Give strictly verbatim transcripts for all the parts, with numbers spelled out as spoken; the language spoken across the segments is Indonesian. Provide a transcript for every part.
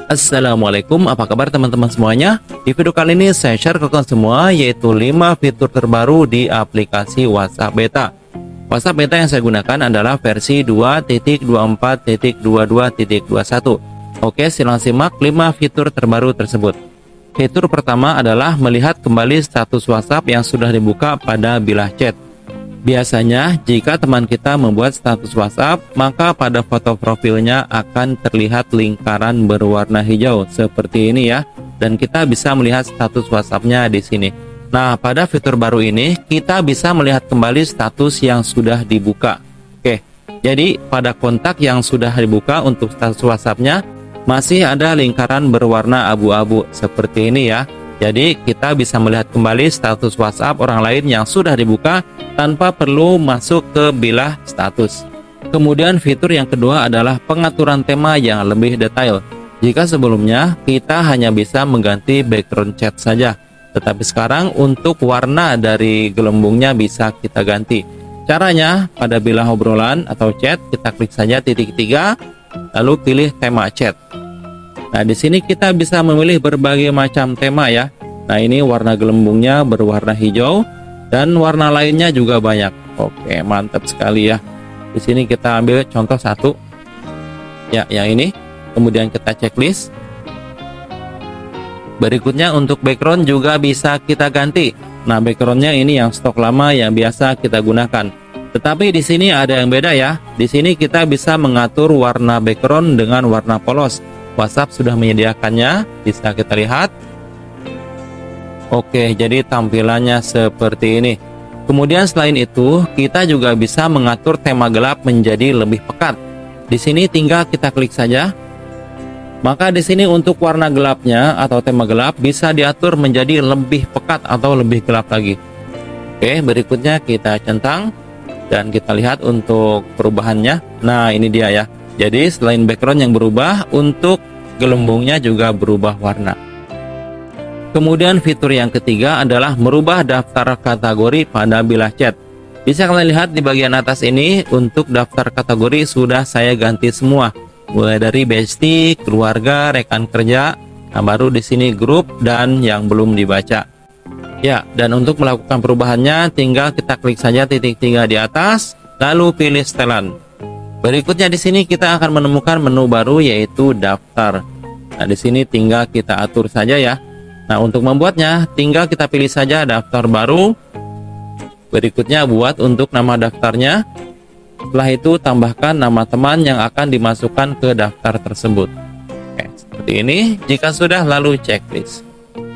Assalamualaikum, apa kabar teman-teman semuanya? Di video kali ini saya share ke kalian semua yaitu lima fitur terbaru di aplikasi WhatsApp Beta. WhatsApp Beta yang saya gunakan adalah versi dua titik dua puluh empat titik dua puluh dua titik dua puluh satu. Oke, silakan simak lima fitur terbaru tersebut. Fitur pertama adalah melihat kembali status WhatsApp yang sudah dibuka pada bilah chat. Biasanya, jika teman kita membuat status WhatsApp, maka pada foto profilnya akan terlihat lingkaran berwarna hijau seperti ini ya, dan kita bisa melihat status WhatsApp-nya di sini. Nah, pada fitur baru ini kita bisa melihat kembali status yang sudah dibuka. Oke, jadi pada kontak yang sudah dibuka untuk status WhatsApp-nya masih ada lingkaran berwarna abu-abu seperti ini ya. Jadi kita bisa melihat kembali status WhatsApp orang lain yang sudah dibuka tanpa perlu masuk ke bilah status. Kemudian fitur yang kedua adalah pengaturan tema yang lebih detail. Jika sebelumnya kita hanya bisa mengganti background chat saja, tetapi sekarang untuk warna dari gelembungnya bisa kita ganti. Caranya pada bilah obrolan atau chat kita klik saja titik tiga lalu pilih tema chat. Nah, di sini kita bisa memilih berbagai macam tema ya. Nah, ini warna gelembungnya berwarna hijau dan warna lainnya juga banyak. Oke, mantap sekali ya. Di sini kita ambil contoh satu. Ya, yang ini. Kemudian kita checklist. Berikutnya untuk background juga bisa kita ganti. Nah, backgroundnya ini yang stok lama yang biasa kita gunakan. Tetapi di sini ada yang beda ya. Di sini kita bisa mengatur warna background dengan warna polos. WhatsApp sudah menyediakannya, bisa kita lihat. Oke, jadi tampilannya seperti ini. Kemudian selain itu, kita juga bisa mengatur tema gelap menjadi lebih pekat. Di sini tinggal kita klik saja. Maka di sini untuk warna gelapnya atau tema gelap bisa diatur menjadi lebih pekat atau lebih gelap lagi. Oke, berikutnya kita centang dan kita lihat untuk perubahannya. Nah, ini dia ya. Jadi selain background yang berubah, untuk gelembungnya juga berubah warna. Kemudian fitur yang ketiga adalah merubah daftar kategori pada bilah chat. Bisa kalian lihat di bagian atas ini, untuk daftar kategori sudah saya ganti semua. Mulai dari bestie, keluarga, rekan kerja, nah baru di sini grup dan yang belum dibaca. Ya, dan untuk melakukan perubahannya tinggal kita klik saja titik tiga di atas, lalu pilih setelan. Berikutnya di sini kita akan menemukan menu baru yaitu daftar. Nah, di sini tinggal kita atur saja ya. Nah, untuk membuatnya tinggal kita pilih saja daftar baru. Berikutnya buat untuk nama daftarnya. Setelah itu tambahkan nama teman yang akan dimasukkan ke daftar tersebut. Oke, seperti ini. Jika sudah lalu checklist.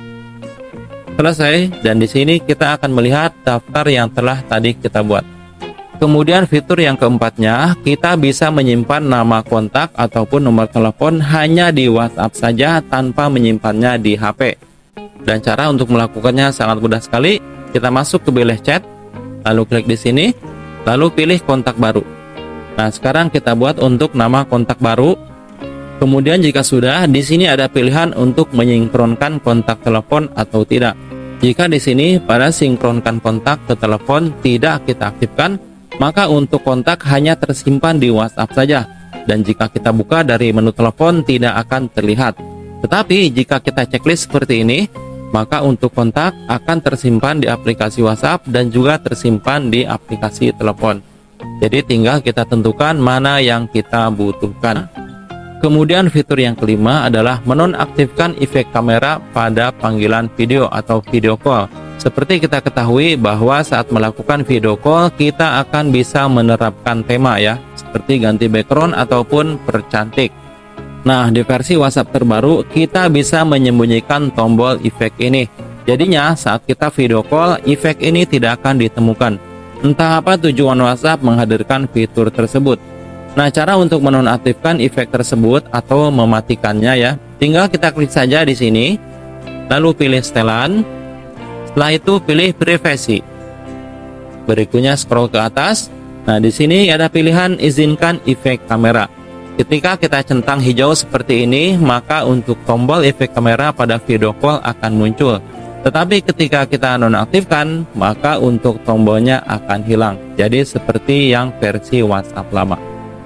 Selesai, dan di sini kita akan melihat daftar yang telah tadi kita buat. Kemudian fitur yang keempatnya, kita bisa menyimpan nama kontak ataupun nomor telepon hanya di WhatsApp saja tanpa menyimpannya di H P. Dan cara untuk melakukannya sangat mudah sekali. Kita masuk ke bilah chat, lalu klik di sini, lalu pilih kontak baru. Nah, sekarang kita buat untuk nama kontak baru. Kemudian jika sudah, di sini ada pilihan untuk menyinkronkan kontak telepon atau tidak. Jika di sini pada sinkronkan kontak ke telepon tidak kita aktifkan, maka untuk kontak hanya tersimpan di WhatsApp saja, dan jika kita buka dari menu telepon tidak akan terlihat. Tetapi jika kita checklist seperti ini, maka untuk kontak akan tersimpan di aplikasi WhatsApp dan juga tersimpan di aplikasi telepon. Jadi tinggal kita tentukan mana yang kita butuhkan. Kemudian fitur yang kelima adalah menonaktifkan efek kamera pada panggilan video atau video call. Seperti kita ketahui bahwa saat melakukan video call kita akan bisa menerapkan tema ya, seperti ganti background ataupun percantik. Nah, di versi WhatsApp terbaru kita bisa menyembunyikan tombol efek ini. Jadinya saat kita video call efek ini tidak akan ditemukan. Entah apa tujuan WhatsApp menghadirkan fitur tersebut. Nah, cara untuk menonaktifkan efek tersebut atau mematikannya ya, tinggal kita klik saja di sini, lalu pilih setelan. Setelah itu pilih privasi. Berikutnya scroll ke atas. Nah, di sini ada pilihan izinkan efek kamera. Ketika kita centang hijau seperti ini, maka untuk tombol efek kamera pada video call akan muncul. Tetapi ketika kita nonaktifkan, maka untuk tombolnya akan hilang. Jadi seperti yang versi WhatsApp lama.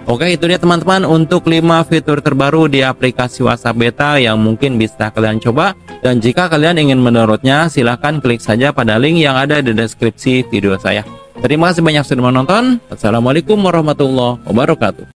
Oke, itu dia teman-teman untuk lima fitur terbaru di aplikasi WhatsApp Beta yang mungkin bisa kalian coba. Dan jika kalian ingin mendownloadnya, silahkan klik saja pada link yang ada di deskripsi video saya. Terima kasih banyak sudah menonton. Assalamualaikum warahmatullahi wabarakatuh.